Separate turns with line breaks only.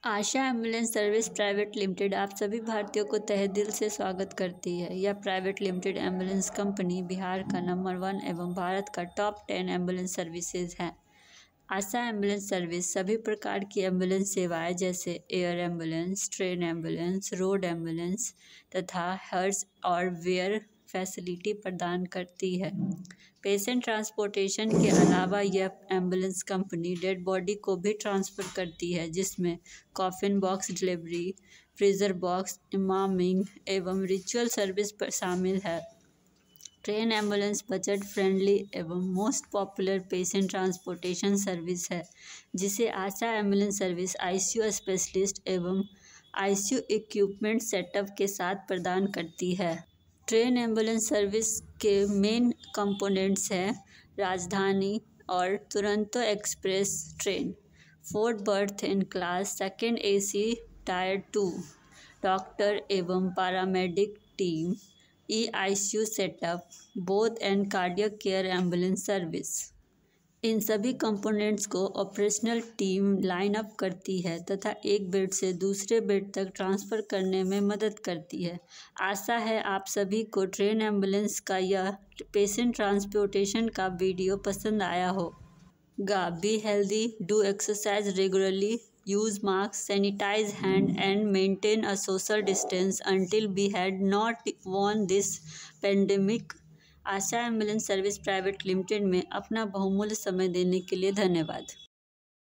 आशा ambulance service private limited आप सभी भारतीयों को तहे दिल से स्वागत करती है। यह private limited ambulance company Bihar का नंबर 1 एवं भारत का टॉप 10 एम्बुलेंस सर्विसेज है। आशा एम्बुलेंस सर्विस सभी प्रकार की एम्बुलेंस सेवाएं जैसे air ambulance, train ambulance, road ambulance तथा हर्स और वेयर फैसिलिटी प्रदान करती है। पेशेंट ट्रांसपोर्टेशन के अलावा यह एम्बुलेंस कंपनी डेड बॉडी को भी ट्रांसफ़र करती है, जिसमें coffin box delivery, freezer box, इमामिंग एवं रिचुअल सर्विस पर शामिल है। ट्रेन एम्बुलेंस बजट फ्रेंडली एवं most popular patient transportation service है, जिसे Asha ambulance service ICU specialist एवं आईसीयू इक्विपमेंट सेटअप के साथ प्रदान करती है। ट्रेन एम्बुलेंस सर्विस के मेन कंपोनेंट्स हैं राजधानी और Duronto express train, 4 berth in class second AC tier 2, doctor एवं paramedic team, ICU setup, both and cardiac care ambulance service. इन सभी कंपोनेंट्स को ऑपरेशनल टीम लाइन अप करती है तथा एक बेड से दूसरे बेड तक ट्रांसफ़र करने में मदद करती है। आशा है आप सभी को ट्रेन एम्बुलेंस का यह पेशेंट ट्रांसपोर्टेशन का वीडियो पसंद आया होगा। Be healthy, do exercise regularly, use mask, sanitize hand and maintain a social distance until we had not won this pandemic। Asha ambulance service private limited में अपना बहुमूल्य समय देने के लिए धन्यवाद।